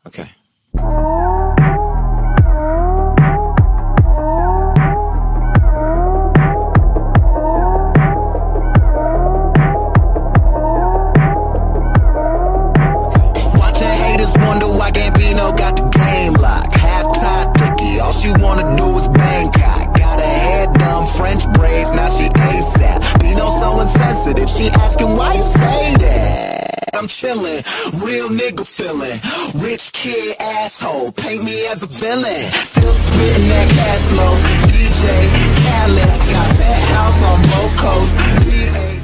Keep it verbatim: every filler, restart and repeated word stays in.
Okay. Wonder why Gambino got the game locked. Half-tied thicky, all she wanna do is Bangkok. Got her hair done, French braids, now she ASAP. Bino so insensitive, she asking why you say that. I'm chillin', real nigga feelin', rich kid asshole, paint me as a villain. Still spittin' that cash flow, D J Khaled, got that house on both coasts. B A